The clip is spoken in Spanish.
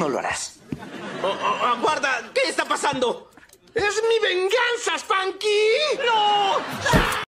no lo harás. Aguarda, ¿qué está pasando? ¡Es mi venganza, Spanky!